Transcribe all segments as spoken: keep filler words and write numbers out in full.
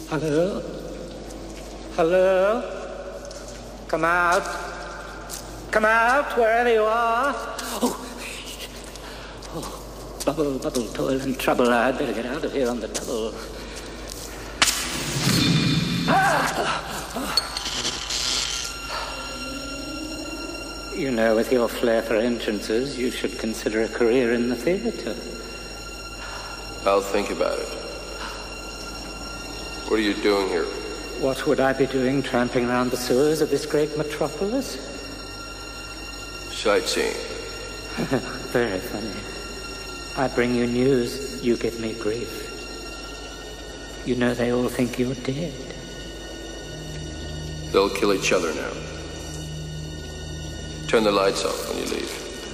Hello? Hello? Come out. Come out, wherever you are. Oh, oh, bubble, bubble, toil and trouble. I'd better get out of here on the double. Ah! You know, with your flair for entrances, you should consider a career in the theater. I'll think about it. What are you doing here? What would I be doing tramping around the sewers of this great metropolis? Sightseeing. Very funny. I bring you news, you give me grief. You know they all think you're dead. They'll kill each other now. Turn the lights off when you leave.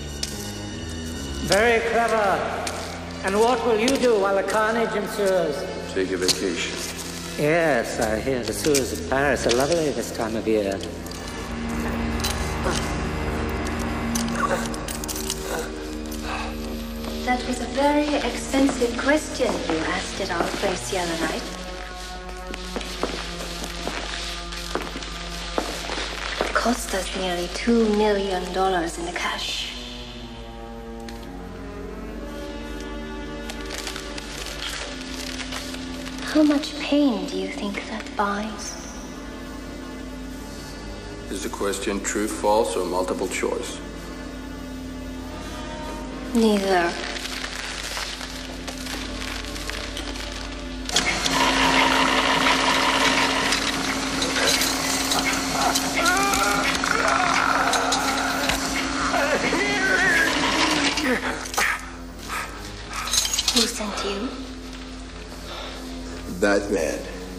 Very clever. And what will you do while the carnage ensues? Take a vacation. Yes, I hear the sewers of Paris are lovely this time of year. That was a very expensive question you asked at our place the other night. It cost us nearly two million dollars in the cash. How much pain do you think that buys? Is the question true, false, or multiple choice? Neither. Who sent you? That man.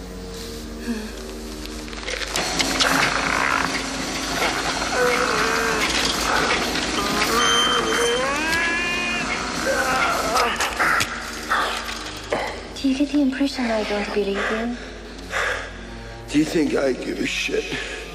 Do you get the impression I don't believe you? Do you think I give a shit?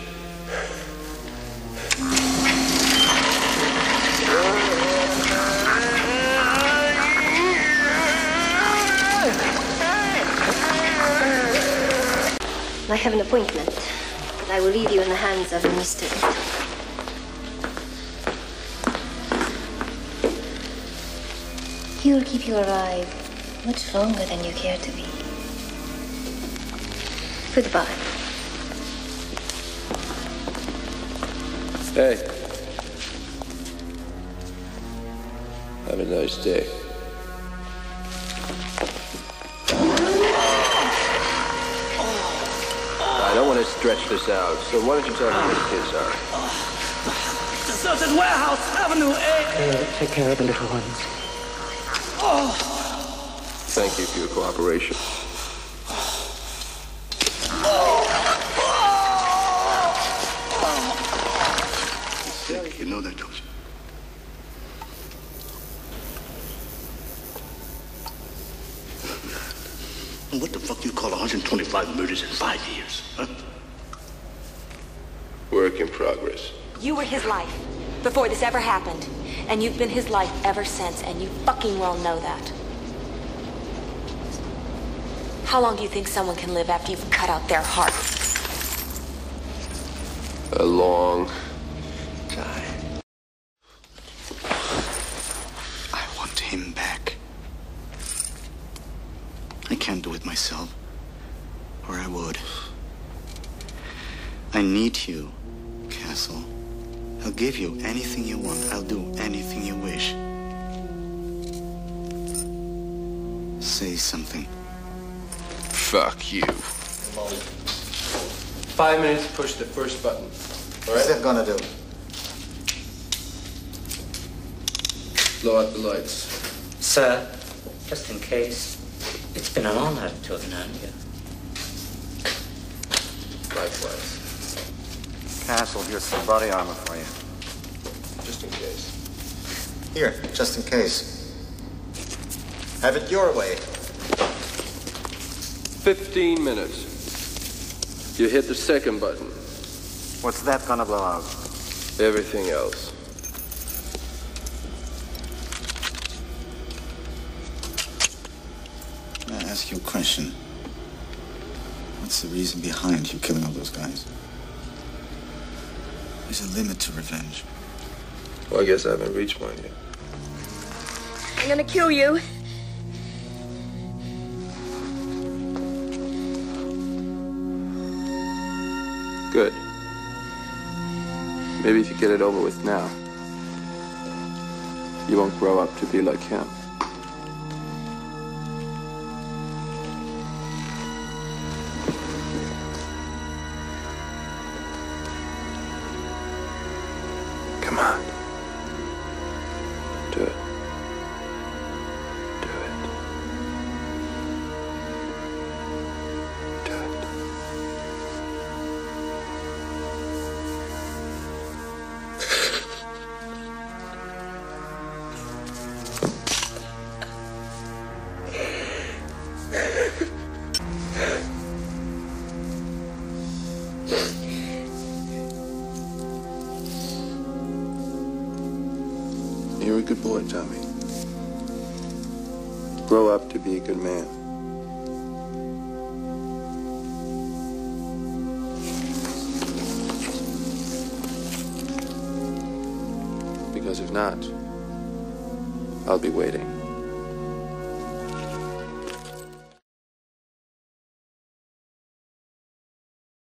I have an appointment, but I will leave you in the hands of Mister He will keep you alive much longer than you care to be. Goodbye. Hey. Have a nice day. I don't want to stretch this out, so why don't you tell me where the kids are? Deserted warehouse, Avenue A. Uh, take care of the little ones. Oh. Thank you for your cooperation. You know that, don't you? What the fuck you call one hundred twenty-five murders in five years, huh? Work in progress. You were his life before this ever happened. And you've been his life ever since, and you fucking well know that. How long do you think someone can live after you've cut out their heart? A long time. I want him back. I can't do it myself, or I would. I need you, Castle. I'll give you anything you want. I'll do anything you wish. Say something. Fuck you. Five minutes to push the first button. All right? What's that gonna do? Blow out the lights. Sir, just in case, it's been an honor to have known you. Likewise. Castle, here's some body armor for you. Just in case. Here, just in case. Have it your way. Fifteen minutes. You hit the second button. What's that gonna blow out? Everything else. May I ask you a question? What's the reason behind you killing all those guys? There's a limit to revenge. Well, I guess I haven't reached mine yet. I'm gonna kill you. Good. Maybe if you get it over with now, you won't grow up to be like him. Come on. Do it. Do it. Do it. You're a good boy, Tommy. Grow up to be a good man. Because if not, I'll be waiting.